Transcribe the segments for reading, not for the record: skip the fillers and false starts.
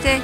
amaneciste?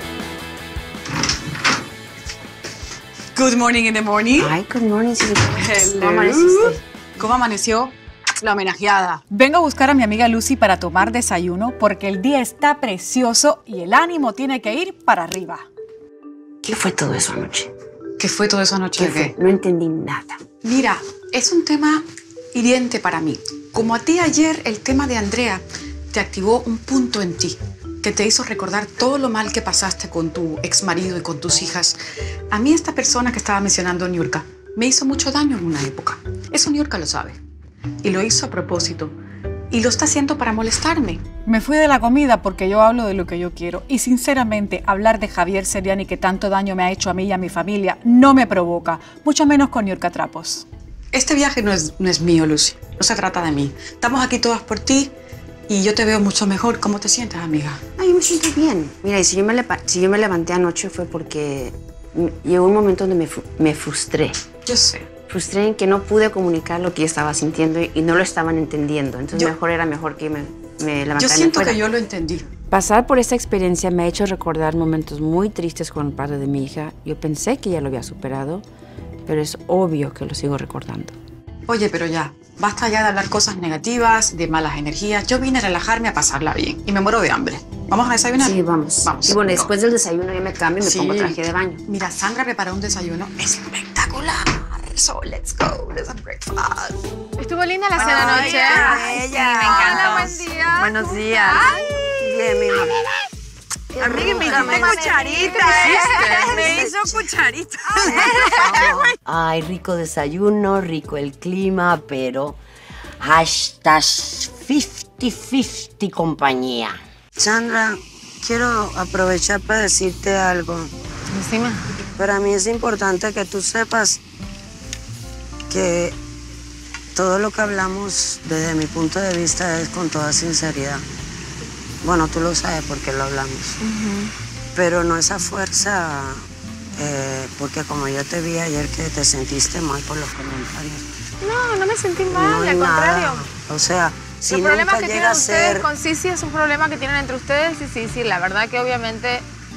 Good morning in the morning. Ay, good morning, sí. ¿Cómo amaneciste? ¿Cómo amaneció la homenajeada? Vengo a buscar a mi amiga Lucy para tomar desayuno porque el día está precioso y el ánimo tiene que ir para arriba. ¿Qué fue todo eso anoche? ¿Qué fue todo eso anoche? ¿Qué fue? No entendí nada. Mira, es un tema hiriente para mí. Como a ti ayer, el tema de Andrea te activó un punto en ti que te hizo recordar todo lo mal que pasaste con tu exmarido y con tus hijas. A mí esta persona que estaba mencionando, Niurka, me hizo mucho daño en una época. Eso Niurka lo sabe. Y lo hizo a propósito. Y lo está haciendo para molestarme. Me fui de la comida porque yo hablo de lo que yo quiero. Y sinceramente, hablar de Javier Seriani, que tanto daño me ha hecho a mí y a mi familia, no me provoca. Mucho menos con Niurka Trapos. Este viaje no es mío, Lucy. No se trata de mí. Estamos aquí todas por ti y yo te veo mucho mejor. ¿Cómo te sientes, amiga? Ay, yo me siento bien. Mira, y si yo me levanté anoche fue porque llegó un momento donde me frustré. Yo sé. Frustré en que no pude comunicar lo que yo estaba sintiendo y no lo estaban entendiendo. Entonces era mejor que me levantara. Yo siento que yo lo entendí. Pasar por esta experiencia me ha hecho recordar momentos muy tristes con el padre de mi hija. Yo pensé que ya lo había superado, pero es obvio que lo sigo recordando. Oye, pero ya, basta ya de hablar cosas negativas, de malas energías. Yo vine a relajarme, a pasarla bien y me muero de hambre. ¿Vamos a desayunar? Sí, vamos. Vamos. Y bueno, después del desayuno yo me cambio y me pongo traje de baño. Mira, Sandra preparó un desayuno espectacular. So, let's go. There's a breakfast. ¿Estuvo linda la cena anoche? Ay, Sí, me encantó. Hola, buen día. Buenos días. Ay, Bien, mi mamá. amiga, me hiciste cucharita. Me hizo cucharita. Ay, rico desayuno, rico el clima, pero hashtag 50-50 compañía. Sandra, quiero aprovechar para decirte algo. Decime. Para mí es importante que tú sepas que todo lo que hablamos desde mi punto de vista es con toda sinceridad. Bueno, tú lo sabes porque lo hablamos. Pero no esa fuerza, porque como yo te vi ayer que te sentiste mal por los comentarios. No, no me sentí mal, No hay al contrario. nada. O sea, si El problema nunca que llega tienen a ustedes ser... con Sisi es un problema que tienen entre ustedes y Sisi. La verdad que obviamente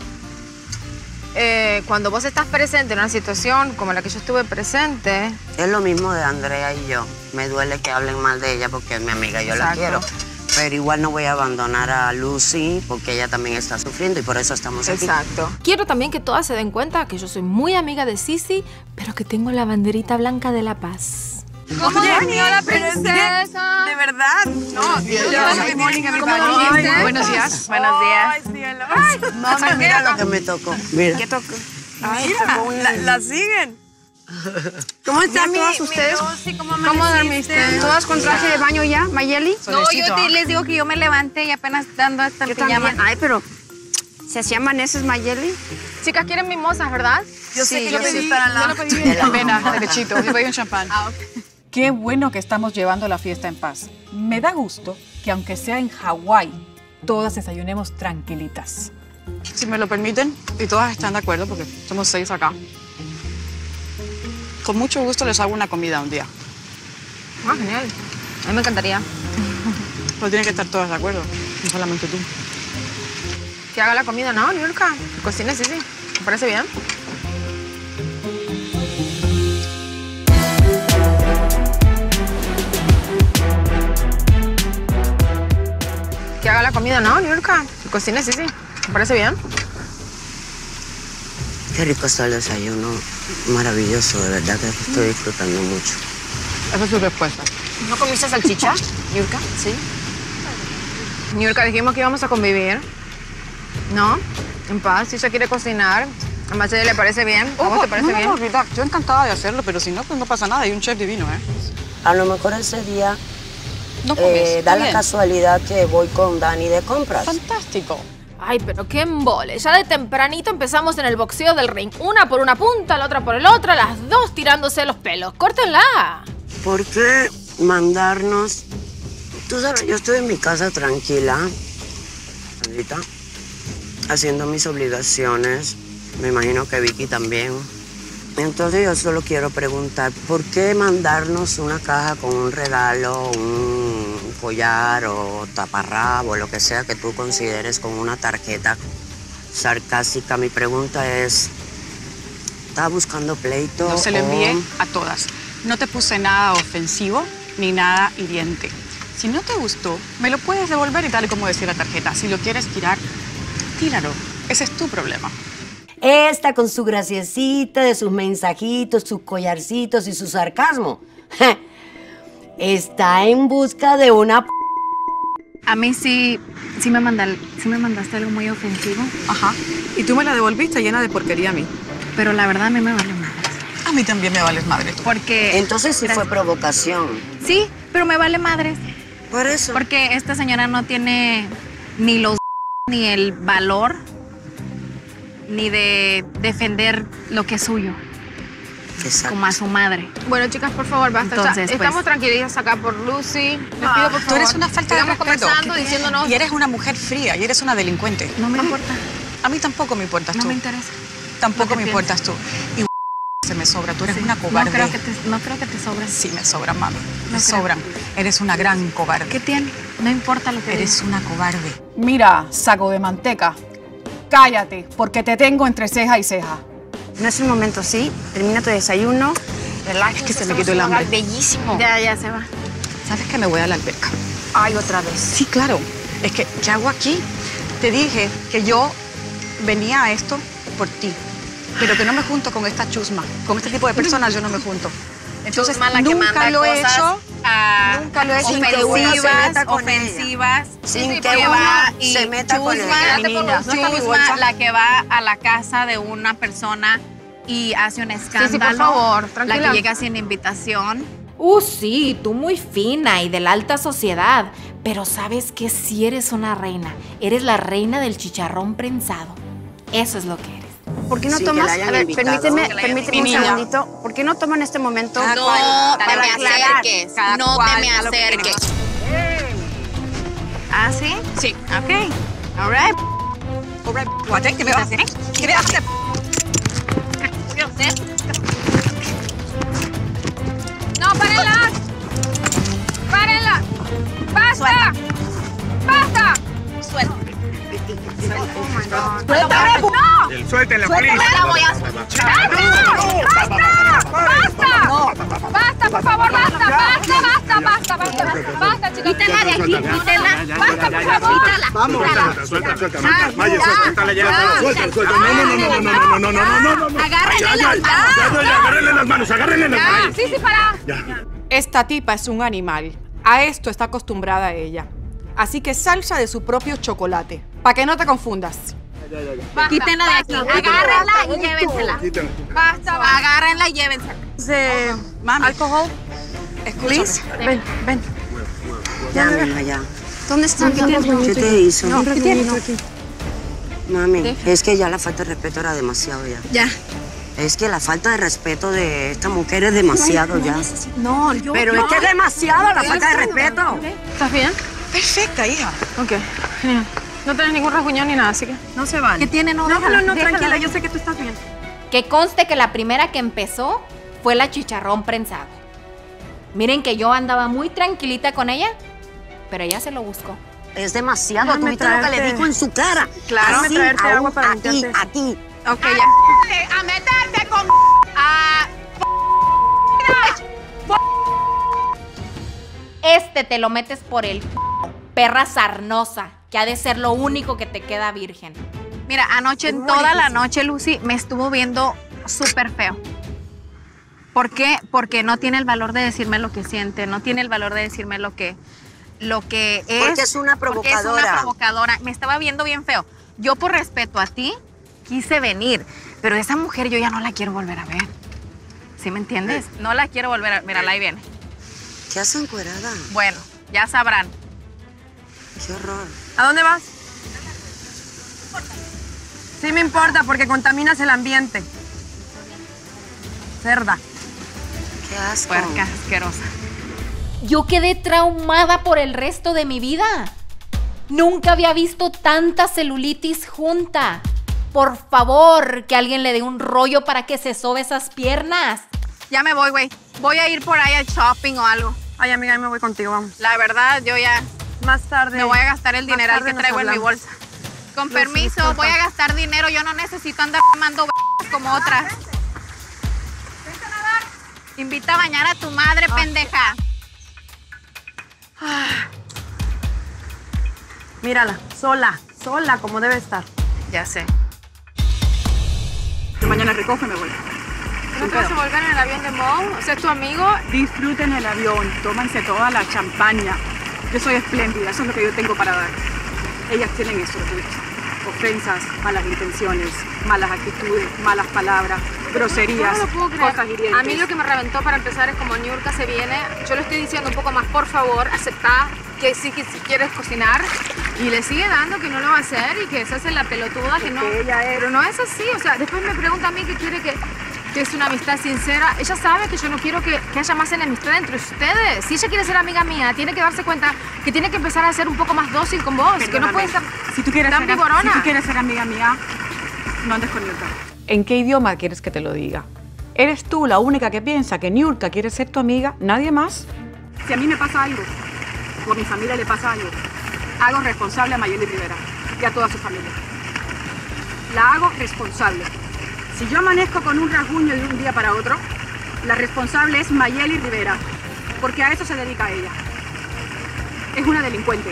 cuando vos estás presente en una situación como la que yo estuve presente... Es lo mismo de Andrea y yo. Me duele que hablen mal de ella porque es mi amiga y yo la Exacto. quiero. Pero igual no voy a abandonar a Lucy porque ella también está sufriendo y por eso estamos aquí. Exacto. Quiero también que todas se den cuenta que yo soy muy amiga de Sisi, pero que tengo la banderita blanca de la paz. ¿Cómo durmió la princesa? ¿De verdad? No, ¿Cómo dormiste? Buenos días. Buenos días. Ay, cielo. Mami, mira lo que me tocó. Mira. ¿Qué tocó? Mira, la siguen. ¿Cómo están todas ustedes? ¿Cómo ¿Cómo dormiste? ¿Todas con traje de baño ya, Mayeli? No, yo les digo que yo me levanté y apenas dando esta pijama. Ay, pero ¿se hacían maneces, Mayeli? Chicas, quieren mimosas, ¿verdad? Yo sé que yo pedí Yo lo pedí de la pena, derechito. Yo pedí un champán. Qué bueno que estamos llevando la fiesta en paz. Me da gusto que aunque sea en Hawái, todas desayunemos tranquilitas. Si me lo permiten, y todas están de acuerdo porque somos 6 acá. Con mucho gusto les hago una comida un día. Ah, genial. A mí me encantaría. Pero tienen que estar todas de acuerdo, no solamente tú. Que haga la comida, ¿no, Niurka? Cocina, sí. ¿Me parece bien? Que haga la comida, ¿no, Niurka? Cocina, sí. ¿Me parece bien? Qué rico está el desayuno. Maravilloso, de verdad que estoy disfrutando mucho. Esa es su respuesta. ¿No comiste salchicha, Niurka? Sí. Niurka, dijimos que íbamos a convivir. ¿No? En paz. Si ella quiere cocinar, a Marcela le parece bien. ¿A vos te parece bien? No, Rita, yo encantada de hacerlo, pero si no, pues no pasa nada. Hay un chef divino, ¿eh? A lo mejor ese día No comes. da la casualidad que voy con Dani de compras. Fantástico. Ay, pero qué embole. Ya de tempranito empezamos en el boxeo del ring. Una por una punta, la otra por el otra, las dos tirándose los pelos. ¡Córtenla! ¿Por qué mandarnos? Tú sabes, yo estoy en mi casa tranquila, Sandrita, haciendo mis obligaciones. Me imagino que Vicky también. Entonces yo solo quiero preguntar, ¿por qué mandarnos una caja con un regalo, un collar o taparrabo, lo que sea que tú consideres con una tarjeta, sarcástica. Mi pregunta es, ¿estaba buscando pleito? No, se lo envié o- a todas. No te puse nada ofensivo ni nada hiriente. Si no te gustó, me lo puedes devolver y tal y como decía la tarjeta. Si lo quieres tirar, tíralo. Ese es tu problema. Esta con su graciecita de sus mensajitos, sus collarcitos y su sarcasmo. Está en busca de una A mí sí me mandaste algo muy ofensivo, Ajá. Y tú me la devolviste llena de porquería a mí. pero la verdad a mí me vale madre. A mí también me vales madre tú. Porque... Entonces sí fue provocación. Sí, pero me vale madre. Por eso. Porque esta señora no tiene ni los ni el valor ni de defender lo que es suyo, Exacto. como a su madre. Bueno, chicas, por favor, basta. Entonces, Estamos pues. tranquilitas acá por Lucy. Les pido, por favor. Tú eres una falta de sigamos respeto. conversando, diciéndonos... Y eres una mujer fría y eres una delincuente. No me importa, A mí tampoco me importas no tú. me interesa. Tampoco lo que me importas tú. Y se me sobra. Tú eres una cobarde. No creo que te sobres. Sí, me sobran, mami. Me creo. sobran. Eres una gran cobarde. ¿Qué tiene? No importa lo que Eres una cobarde. Mira, saco de manteca, cállate, porque te tengo entre ceja y ceja. No es el momento, ¿sí? Termina tu desayuno. Es que se me quitó el hambre. Bellísimo. Ya se va. ¿Sabes que me voy a la alberca? Ay, otra vez. Sí, claro. Es que, ¿qué hago aquí? Te dije que yo venía a esto por ti, pero que no me junto con esta chusma. Con este tipo de personas yo no me junto. Entonces, Chusma, la que nunca manda lo he cosas hecho. Nunca lo he hecho sin que uno se meta con ella. ofensivas. Sin que porque uno va y se meta con Chusma, ella. Mi niña. Chusma, la que va a la casa de una persona y hace un escándalo. por favor, La tranquila. que llega sin invitación. Sí, tú muy fina y de la alta sociedad. Pero sabes que sí eres una reina. Eres la reina del chicharrón prensado. Eso es lo que eres. ¿Por qué no Sí, que tomas? la hayan A ver, invitado. permíteme Mi un niña. segundito. ¿Por qué no toman este momento? Cada No cual, te para me aclarar. acerques. Cada No cual te me a lo que acerques. ¿Ah, sí? Sí. Ok. All right. ¿Qué me vas a hacer? ¿Qué me vas a hacer? ¡No, párenla! ¡Párenla! ¡Basta! ¡Basta! Suéltenla, policía. ¡Basta, por favor, basta! ¡Basta, chicos! ¡Quítenla de aquí! ¡Quítenla! ¡Basta, por favor! Vamos. Suelta. Maya, suéltala ya. Suelta. No. Agárrenle las manos. Sí, para. Esta tipa es un animal. A esto está acostumbrada ella. Así que salsa de su propio chocolate. Para que no te confundas. Quítenla de aquí. Agárrenla y llévensela. Basta, Agárrenla y llévensela. Mami. Alcohol. Escúchame. Ven. Ya, mija, ya. ¿Dónde están? ¿Qué te hizo? ¿Qué tienes? Mami, es que ya la falta de respeto era demasiado ya. Ya. Es que la falta de respeto de esta mujer es demasiado ya. No, yo... Pero es que es demasiado la falta de respeto. ¿Estás bien? Perfecta, hija. Ok, genial. No tienes ningún rasguñón ni nada, así que... No se van. ¿Qué tiene? No, No, déjala. tranquila, yo sé que tú estás bien. Que conste que la primera que empezó fue la chicharrón prensado. Miren que yo andaba muy tranquilita con ella, pero ella se lo buscó. Es demasiado. ¿Tú Déjame viste lo que le traerte. dijo en su cara? Claro. Así, Déjame traerte agua para aquí, limpiarte. aquí. Ok, ya. ¡A meterte con... Este te lo metes por el perra sarnosa, que ha de ser lo único que te queda virgen. Mira, anoche, toda la noche, Lucy, me estuvo viendo súper feo. ¿Por qué? Porque no tiene el valor de decirme lo que siente, no tiene el valor de decirme lo que es. Porque es una Porque es provocadora. una provocadora. Me estaba viendo bien feo. Yo, por respeto a ti, quise venir. Pero esa mujer yo ya no la quiero volver a ver. ¿Sí me entiendes? No la quiero volver a ver. Mira, ahí viene. ¿Qué hace encuerada? Bueno, ya sabrán. Qué horror. ¿A dónde vas? Sí me importa porque contaminas el ambiente. Cerda. Qué asco. Puerca asquerosa. Yo quedé traumada por el resto de mi vida. Nunca había visto tanta celulitis junta. Por favor, que alguien le dé un rollo para que se sobe esas piernas. Ya me voy, güey. Voy a ir por ahí al shopping o algo. Ay, amiga, yo me voy contigo, vamos. La verdad, yo ya Más tarde. me voy a gastar el Más dineral tarde que nos traigo en mi hablamos. bolsa. Con permiso, voy a gastar dinero. Yo no necesito andar quemando como otras. Invita a bañar a tu madre, pendeja. Mírala, sola, como debe estar. Ya sé. Yo mañana recojo y me voy. ¿No te vas a volver en el avión de Mo? O sea, ¿es tu amigo? Disfruten el avión, tómanse toda la champaña. Yo soy espléndida, eso es lo que yo tengo para dar. Ellas tienen eso, ofensas, malas intenciones, malas actitudes, malas palabras, groserías, No lo puedo creer. cosas hirientes. A mí lo que me reventó para empezar es como Niurka se viene. Yo le estoy diciendo un poco más, por favor, aceptá que sí que si quieres cocinar. Y le sigue dando que no lo va a hacer y que se hace la pelotuda, que no. Pero no es así. O sea, después me pregunta a mí que quiere que es una amistad sincera. Ella sabe que yo no quiero que haya más enemistad entre ustedes. Si ella quiere ser amiga mía, tiene que darse cuenta que tiene que empezar a ser un poco más dócil con vos. Que no puede estar Si tú quieres tan viborona. Si tú quieres ser amiga mía, no andes con Niurka. ¿En qué idioma quieres que te lo diga? ¿Eres tú la única que piensa que Niurka quiere ser tu amiga? ¿Nadie más? Si a mí me pasa algo, o a mi familia le pasa algo, hago responsable a Mayeli Rivera y a toda su familia. La hago responsable. Si yo amanezco con un rasguño de un día para otro, la responsable es Mayeli Rivera, porque a eso se dedica ella. Es una delincuente.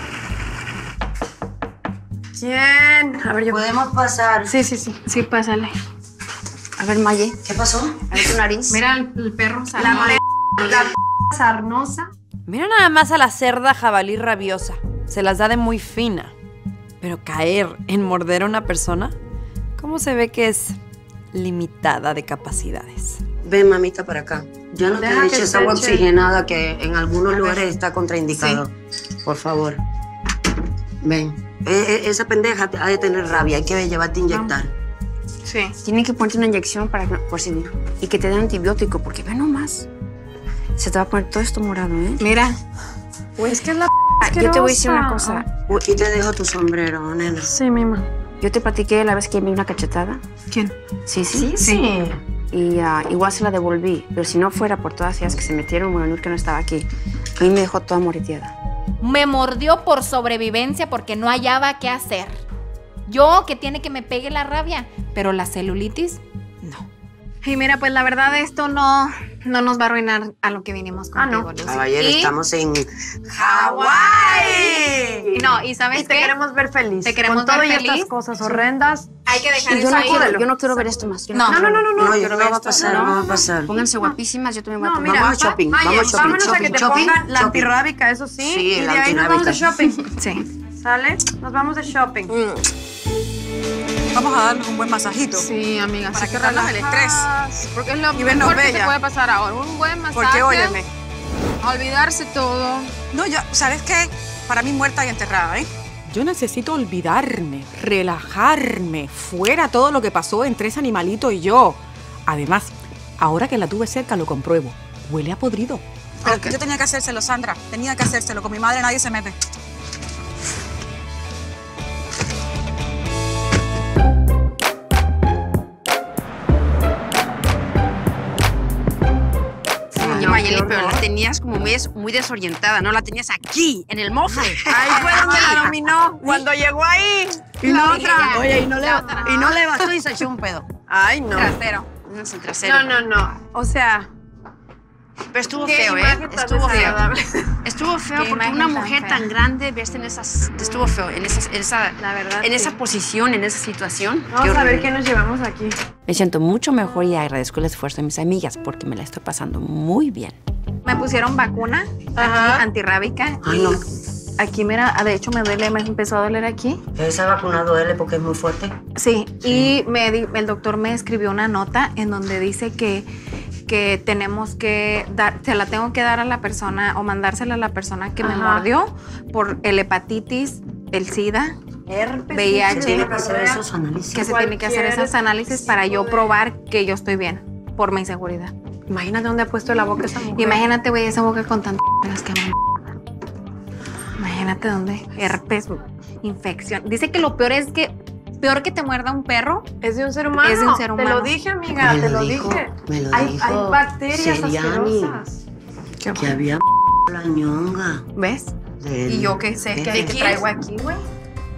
¿Quién? A ver, yo... ¿Podemos pasar? Sí, sí, sí. Sí, pásale. A ver, Maye. ¿Qué pasó? A ver tu nariz. Mira el perro La sarnosa. Mira nada más a la cerda jabalí rabiosa. Se las da de muy fina. Pero caer en morder a una persona, ¿cómo se ve que es limitada de capacidades? Ven, mamita, para acá. Ya no Deja te que eches se agua eche. oxigenada que en algunos lugares está contraindicado. Por favor. Ven. Esa pendeja ha de tener rabia. Hay que llevarte a inyectar. Sí. Tienen que ponerte una inyección para que, por si y que te den antibiótico, porque ve nomás. Se te va a poner todo esto morado, ¿eh? Mira. Pues que es la Yo te voy a decir una cosa. Uy, y te dejo tu sombrero, nena. Sí, mima. Yo te platiqué la vez que me di una cachetada. ¿Quién? Sí, sí. Sí. Y igual se la devolví. Pero si no fuera por todas ellas que se metieron, bueno, Niurka no estaba aquí. A mí me dejó toda moreteada. Me mordió por sobrevivencia porque no hallaba qué hacer. Yo que tiene que me pegue la rabia, pero la celulitis, no. Y mira, pues la verdad esto no nos va a arruinar a lo que vinimos contigo, Lucy. Caballero, Y- estamos en ¡Hawái! No, ¿y sabes Y te qué? queremos ver feliz. Te queremos Con todo ver y feliz. estas cosas horrendas. Hay que dejar Yo eso no, ahí. quiero ver esto más. Yo No. quiero verlo. No, quiero no ver va a esto. pasar, no va a pasar. Pónganse guapísimas, yo también voy a No, tomar. mira, Vamos a shopping, Maye, vamos a shopping, vámonos a que shopping, te shopping, pongan la shopping. antirrábica, eso sí. Sí, y de la ahí nos vamos de antirrábica. shopping. Sí. ¿Sale? Nos vamos de shopping. Vamos a darnos un buen masajito. Sí, amiga. Para sí que quitarnos el relajas, porque es lo Y vernos mejor que te bella. puede pasar ahora. Un buen masaje. Porque óyeme. A olvidarse todo. No, yo, ¿sabes qué? Para mí muerta y enterrada, ¿eh? Yo necesito olvidarme, relajarme, fuera todo lo que pasó entre ese animalito y yo. Además, ahora que la tuve cerca lo compruebo. Huele a podrido. Yo tenía que hacérselo, Sandra. Tenía que hacérselo. Con mi madre nadie se mete. Oye, Mayeli, pero la tenías como muy desorientada, ¿no? La tenías aquí, en el mofle. Ahí fue donde la dominó. Cuando llegó ahí. Y la otra. Ya. Oye, y no La le bastó y se echó un pedo. Ay, no. Trasero. En trasero. No. O sea, Pero estuvo qué feo, ¿eh? imagen tan Estuvo feo. desagradable. Estuvo feo Qué porque imagen una tan mujer fea. tan grande verse en esas... Estuvo feo, en La verdad, esa sí. posición, en esa situación. Vamos a ver qué nos llevamos aquí. Me siento mucho mejor y agradezco el esfuerzo de mis amigas porque me la estoy pasando muy bien. Me pusieron vacuna Ajá. antirrábica. Ay, no. Aquí, mira, de hecho me duele, me empezó a doler aquí. Esa vacuna duele porque es muy fuerte. Sí, y el doctor me escribió una nota en donde dice que tenemos que dar, se la tengo que dar a la persona o mandársela a la persona que me Ajá. mordió por el hepatitis, el SIDA, Herpes. VIH. Tiene que hacer esos análisis. que se tiene que hacer esos análisis para yo probar que yo estoy bien, por mi seguridad. Imagínate dónde ha puesto la boca esa mujer. Imagínate, güey, esa boca con tantas que me... Imagínate dónde, herpes, infección. Dice que lo peor es que, peor que te muerda un perro, Es de un ser humano. Es de un ser Te humano. lo dije, amiga, te lo dije. Me lo Hay dijo bacterias Seriani, asquerosas. que había la ñonga. ¿ves? del- Y yo qué sé, de- que traigo aquí, güey.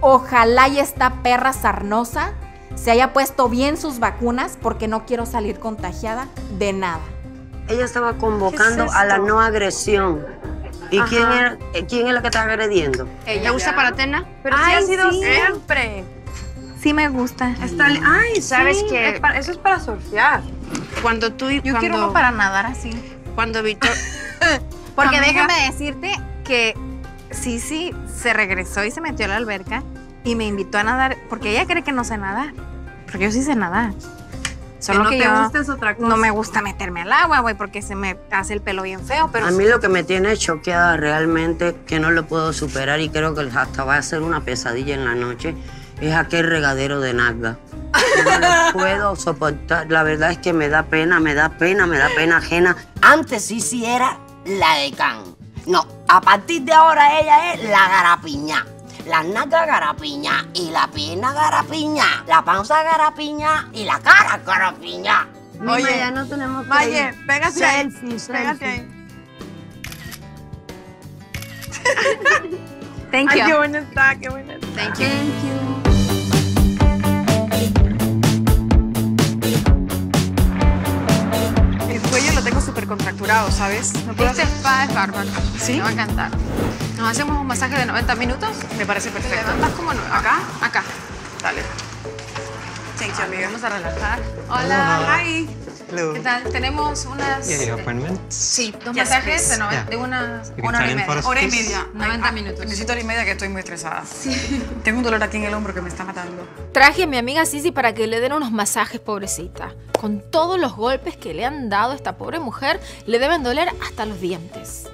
Ojalá y esta perra sarnosa se haya puesto bien sus vacunas porque no quiero salir contagiada de nada. Ella estaba convocando a la no agresión. ¿Y quién es la que está agrediendo? ¿Le gusta Paratena? Pero sí ha sido siempre. Sí me gusta. Ay, ¿sabes sí, qué? eso es para surfear. Cuando tú y Yo quiero uno para nadar así. Cuando Víctor... Porque déjame decirte que Sisi se regresó y se metió a la alberca y me invitó a nadar porque ella cree que no sé nadar. Porque yo sí sé nadar. Solo que no te yo gusta es otra cosa. no me gusta meterme al agua, güey, porque se me hace el pelo bien feo. Pero A mí lo que me tiene choqueada realmente, que no lo puedo superar y creo que hasta va a ser una pesadilla en la noche, es aquel regadero de nalga. No lo puedo soportar. La verdad es que me da pena ajena. Antes sí era la de Can. No, a partir de ahora ella es la garapiña. La nalga garapiña y la pierna garapiña, la panza garapiña y la cara garapiña. Oye, ya no tenemos que Maye, ir. pégate ahí. Selfie. Pégate ahí. Thank Ay, you. qué buena está, qué buena está. Thank you. El cuello lo tengo súper contracturado, ¿sabes? No puedo Este spa es bárbaro. ¿Sí? Me va a encantar. ¿Nos hacemos un masaje de 90 minutos? Me parece ¿Te perfecto. levantas como nueva? ¿Acá? Acá. Dale. Thank you, amiga. Vamos a relajar. Hola. Hi. Hello. ¿Qué tal? Tenemos unas... Yeah, your appointment. Sí, dos Yes, masajes de, please. de una You can hora sign y in media. for us, Hora y please. media. 90 minutos. Necesito hora y media que estoy muy estresada. Sí. Tengo un dolor aquí en el hombro que me está matando. Traje a mi amiga Sisi para que le den unos masajes, pobrecita. Con todos los golpes que le han dado a esta pobre mujer, le deben doler hasta los dientes.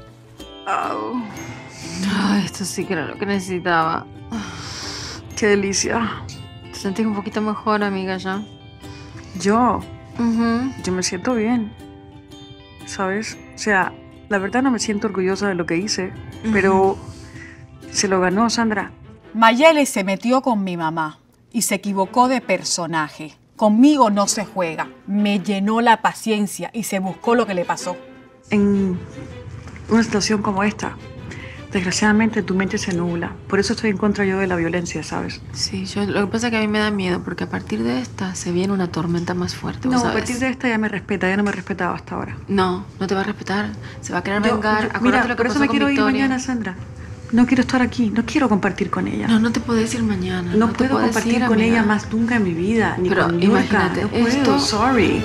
Ay, esto sí que era lo que necesitaba. Qué delicia. ¿Te sentís un poquito mejor, amiga, ya? Yo me siento bien, ¿sabes? O sea, la verdad no me siento orgullosa de lo que hice, pero se lo ganó Sandra. Mayeli se metió con mi mamá y se equivocó de personaje. Conmigo no se juega. Me llenó la paciencia y se buscó lo que le pasó. En una situación como esta, desgraciadamente tu mente se nubla. Por eso estoy en contra yo de la violencia, ¿sabes? Sí, lo que pasa es que a mí me da miedo porque a partir de esta se viene una tormenta más fuerte, No, ¿vos a sabes? partir de esta ya me respeta, ya no me respetaba hasta ahora. No, no te va a respetar. Se va a querer vengar. Acuérdate Mira, lo que por eso pasó me con quiero ir Victoria. mañana, Sandra. No quiero estar aquí, no quiero compartir con ella. No, no te puedes ir mañana. No te puedo puedes compartir ir, con amiga. ella más nunca en mi vida, ni Pero con Niurka. imagínate, No puedo, esto- sorry.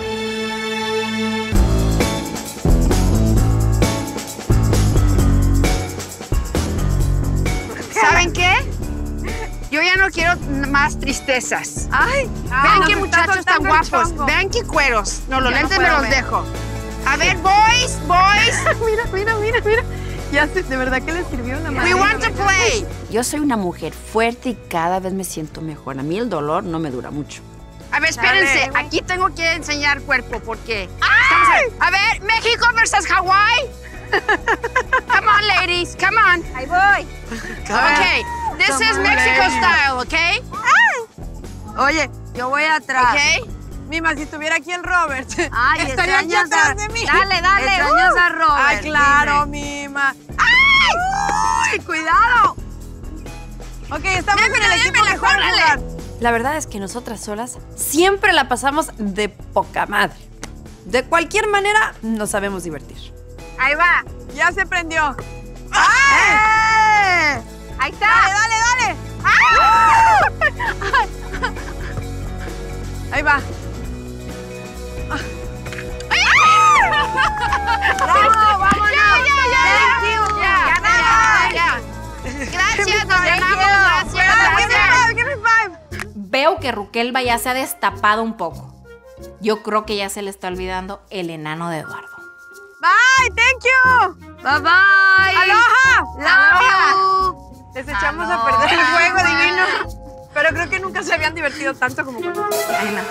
¿Saben qué? Yo ya no quiero más tristezas. Ay, Vean nos qué está muchachos tan soltando el guapos. chongo. Vean qué cueros. No, los Ya no lentes me puedo los ver. dejo. A ver, boys. Mira. Ya sé, de verdad que le sirvió una We want to play. Yo soy una mujer fuerte y cada vez me siento mejor. A mí el dolor no me dura mucho. A ver, espérense. Dale. Aquí tengo que enseñar cuerpo porque... estamos a ver, México versus Hawái. Come on, ladies. Come on. Ahí voy. Okay. This is Mexico style, okay? Oye, yo voy atrás. Okay. Mima, si estuviera aquí el Robert. Ay, estaría aquí extrañas atrás a- de mí. Dale, dale. Extrañas a Robert. Ay, dime. claro, Mima. ¡Ay! ¡Cuidado! Ok, estamos en el equipo démela, que sabe córrele. jugar. La verdad es que nosotras solas siempre la pasamos de poca madre. De cualquier manera, nos sabemos divertir. Ahí va. Ya se prendió. ¡Eh! Ahí está. Dale. Ahí va. ¡Bravo! ¡Vámonos! Ya. Gracias, nos ganamos. Gracias. Give me five. Veo que Rukelba ya se ha destapado un poco. Yo creo que ya se le está olvidando el enano de Eduardo. Bye, thank you. Bye bye. Aloha. Love you. Les echamos a perder el juego divino. Pero creo que nunca se habían divertido tanto como con nosotros. Ahí va.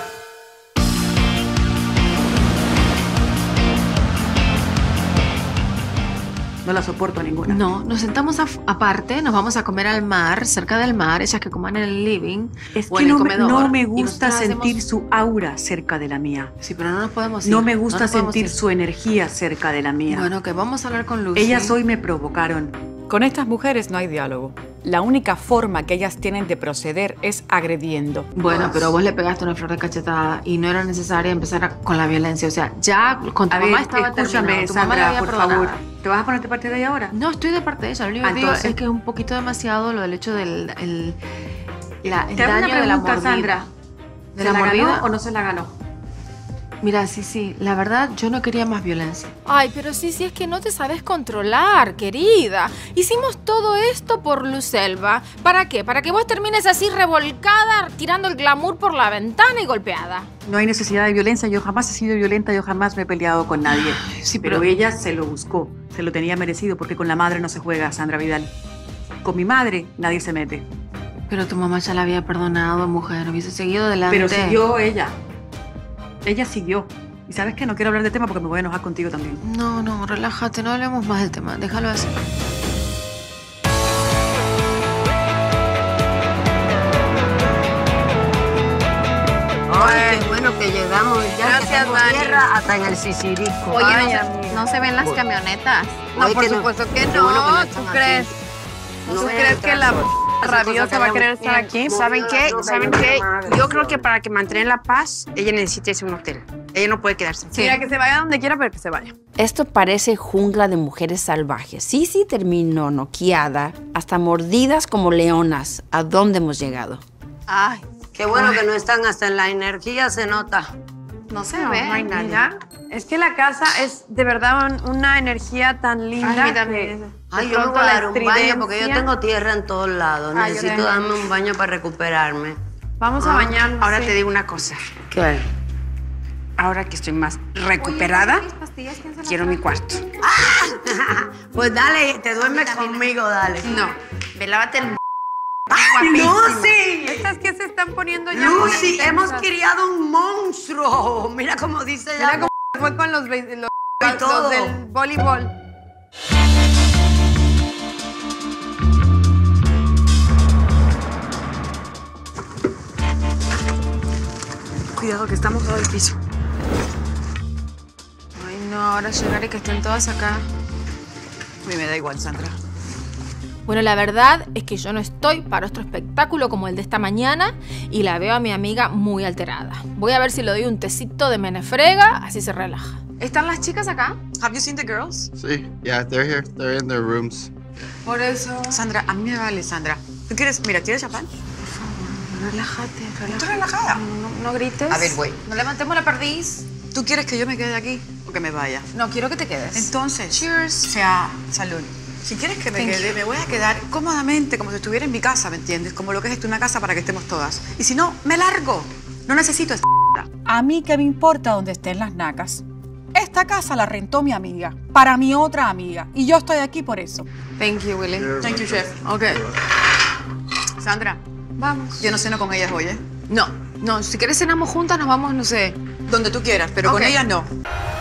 No la soporto a ninguna. No, nos sentamos aparte, nos vamos a comer al mar, cerca del mar, ellas que coman en el living Es o que en el no comedor. me Y gusta nosotras sentir hacemos- su aura cerca de la mía. Sí, pero no nos podemos ir. No me gusta nos podemos sentir ir. su energía cerca de la mía. Bueno, que vamos a hablar con Lucy. Ellas hoy me provocaron. Con estas mujeres no hay diálogo. la única forma que ellas tienen de proceder es agrediendo. Bueno, pero vos le pegaste una flor de cachetada y no era necesario empezar con la violencia. O sea, ya con tu mamá estaba terminado. Tu mamá la había perdonado. Por favor. ¿Te vas a poner de parte de ella ahora? No, estoy de parte de ella. Lo único que digo es que es un poquito demasiado lo del hecho del el daño de la mordida. Sandra. ¿De la mordida o no se la ganó? Mira, sí, la verdad, yo no quería más violencia. Ay, pero sí, es que no te sabes controlar, querida. Hicimos todo esto por Lucelva. ¿Para qué? ¿Para que vos termines así revolcada, tirando el glamour por la ventana y golpeada? No hay necesidad de violencia. Yo jamás he sido violenta, yo jamás me he peleado con nadie. Sí, pero ella se lo buscó, se lo tenía merecido, porque con la madre no se juega, Sandra Vidal. Con mi madre nadie se mete. Pero tu mamá ya la había perdonado, mujer. Hubiese seguido adelante. Pero siguió ella. Ella siguió. Y sabes que no quiero hablar del tema porque me voy a enojar contigo también. No, relájate, no hablemos más del tema. Déjalo así. Ay, qué bueno que llegamos. Ya Gracias, que Dani. tierra hasta en el Sisirisco. Oye, Ay, no se ven las camionetas. Oye, No, por que no. supuesto que Qué bueno que no no. están ¿Tú aquí. crees? No ¿Tú voy a crees entrar que la sola. rabiosa va a querer estar aquí? ¿Saben qué? ¿Saben qué? Yo creo que para que mantenga la paz, ella necesita irse a un hotel. Ella no puede quedarse. Mira, que se vaya donde quiera, pero que se vaya. Esto parece jungla de mujeres salvajes. Sí terminó noqueada, hasta mordidas como leonas. ¿A dónde hemos llegado? Ay, qué bueno que no están, hasta en la energía se nota. No se ve. No hay nadie. Mira, es que la casa es de verdad una energía tan linda. Ay, mira, que Ay, de yo me pronto voy a la dar un baño porque yo estridencia. tengo tierra en todos lados. Ay, yo Necesito también. darme un baño para recuperarme. Vamos a bañarnos. Ahora sí. te digo una cosa. ¿Qué? Ahora que estoy más recuperada, quiero mi cuarto. Pues dale, te duermes conmigo, dale. No, ve, lávate el... ¡Lucy! ¿Estas que se están poniendo ya? ¡Lucy! muy ¡Hemos intensas? criado un monstruo! Mira cómo dice Mira ella. cómo fue con los todo. los del voleibol. Cuidado que estamos todo el piso. Ay, no, ahora llegar y que estén todas acá. A mí me da igual, Sandra. Bueno, la verdad es que yo no estoy para otro espectáculo como el de esta mañana y la veo a mi amiga muy alterada. Voy a ver si le doy un tecito de menefrega, así se relaja. ¿Están las chicas acá? Have you seen the girls? Sí, yeah, they're here. They're in their rooms. Por eso. Sandra, a mí me vale, Sandra. ¿Tú quieres? Mira, ¿quieres champán? Relájate. ¿Estás relajada? No grites. A ver, güey. No levantemos la perdiz. ¿Tú quieres que yo me quede aquí o que me vaya? No, quiero que te quedes. Entonces, Cheers. O sea, salud. Si quieres que me quede, me voy a quedar cómodamente, como si estuviera en mi casa, ¿me entiendes? Como lo que es esto, una casa para que estemos todas. Y si no, me largo. No necesito esta. A mí qué me importa dónde estén las nacas. Esta casa la rentó mi amiga, para mi otra amiga. Y yo estoy aquí por eso. Thank you, Willy. Thank you, chef. Ok. Sandra, Vamos. yo no ceno con ellas hoy, ¿eh? No, si quieres cenamos juntas, nos vamos, no sé. Donde tú quieras, pero Ok. con ellas no.